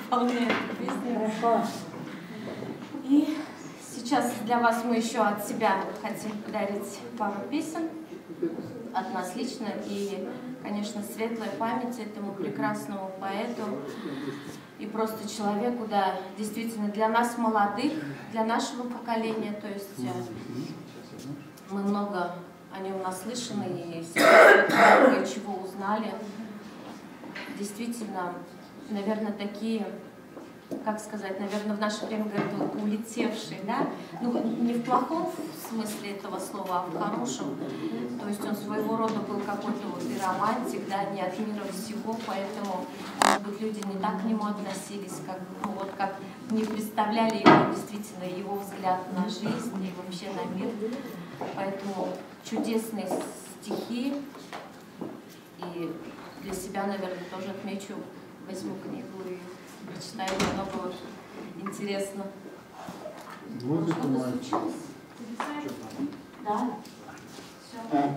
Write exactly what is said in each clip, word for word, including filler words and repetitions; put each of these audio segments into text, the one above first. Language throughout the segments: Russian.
исполняет песню. И сейчас для вас мы еще от себя хотим подарить пару песен, от нас лично, и, конечно, светлая память этому прекрасному поэту и просто человеку, да, действительно, для нас молодых, для нашего поколения, то есть мы много о нем наслышаны и сейчас много чего узнали. Действительно, наверное, такие, как сказать, наверное, в наше время говорят, улетевшие, да? Ну, не в плохом смысле этого слова, а в хорошем. То есть он своего рода был какой-то вот и романтик, да, не от мира всего, поэтому, может быть, люди не так к нему относились, как, ну, вот, как не представляли его, действительно, его взгляд на жизнь и вообще на мир. Поэтому чудесные стихи, и для себя, наверное, тоже отмечу, возьму книгу и прочитаю много интересно. Музыку случилось? Да. Все.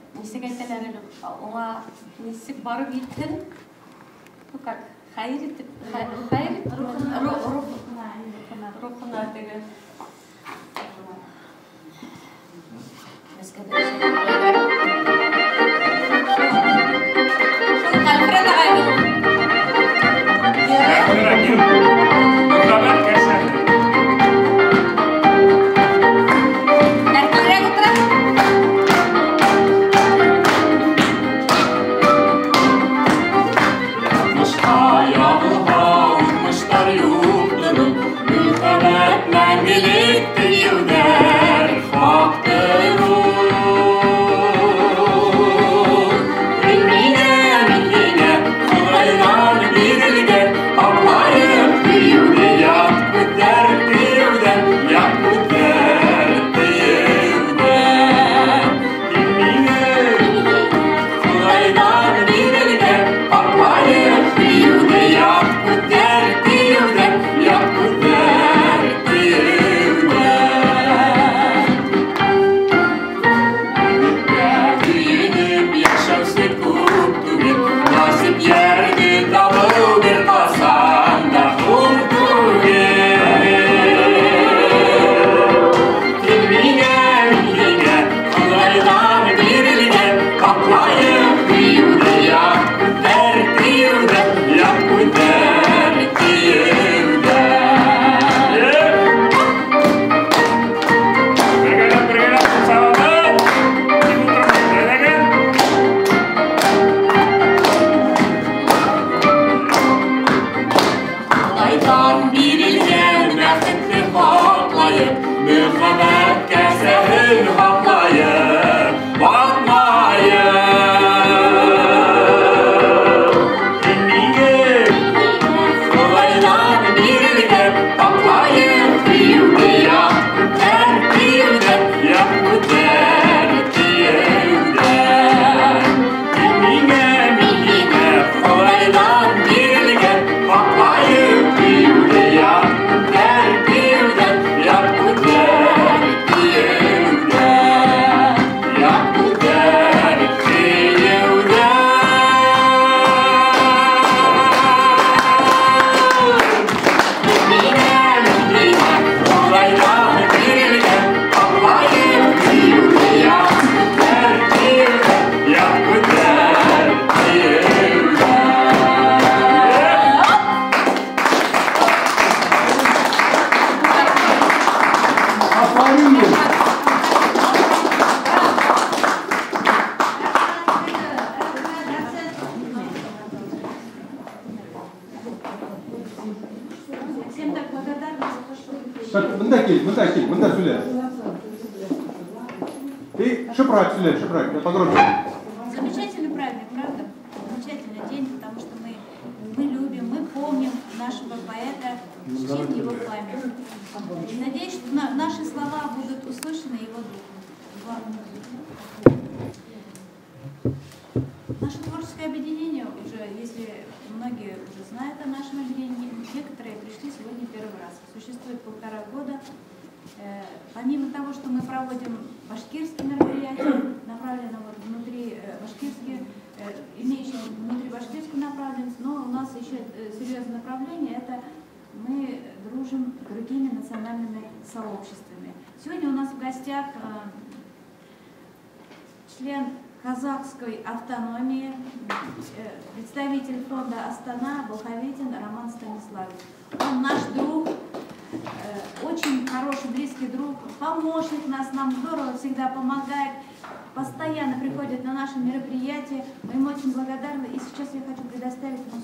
нисек әйтәләр әле, аңа нисек барып итһен, ну как, хәйр итеп, хәйр итеп, рухына теге. Замечательный праздник, правда? Замечательный день, потому что мы, мы любим, мы помним нашего поэта, чтим его память. И надеюсь, что на, наши слова будут услышаны его духом. Наше творческое объединение уже, если многие уже знают о нашем объединении, некоторые пришли сегодня первый раз. Существует полтора года. Э, помимо того, что мы проводим башкирские мероприятия, направленные вот внутри э, башкирские, э, имеющие внутри башкирскую направленность, но у нас еще э, серьезное направление — это мы дружим с другими национальными сообществами. Сегодня у нас в гостях э, член казахской автономии, э, представитель фонда Астана Болховитин Роман Станиславович. Он наш друг, очень хороший, близкий друг, помощник нас, нам здорово всегда помогает, постоянно приходит на наши мероприятия. Мы ему очень благодарны, и сейчас я хочу предоставить ему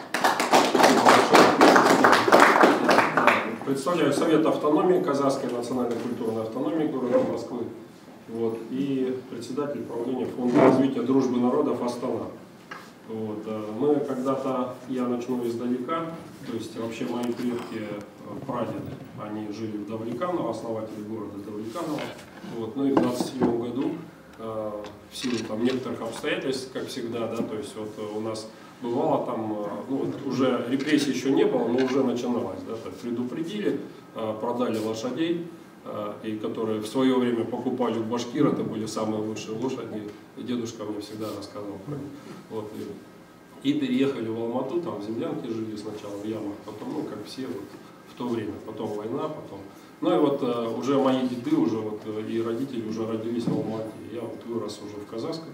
слово. Представляю Совет автономии, Казахской национальной культурной автономии города Москвы, вот, и председатель правления Фонда развития дружбы народов Астана. Вот. Мы когда-то, я начну издалека, то есть вообще мои предки, прадеды, они жили в Давлеканово, основатели города Давлеканово. Вот. Ну и в двадцать седьмом году, э, в силу там некоторых обстоятельств, как всегда, да, то есть вот у нас бывало там, ну вот уже репрессий еще не было, но уже начиналось, да, так предупредили, э, продали лошадей, и которые в свое время покупали у башкир, это были самые лучшие лошади. И дедушка мне всегда рассказывал про них. Вот, и, и переехали в Алмату, там в землянке жили сначала, в ямах, потом, ну, как все вот, в то время, потом война, потом. Ну и вот уже мои деды, уже вот, и родители уже родились в Алмате. Я вот вырос уже в казахской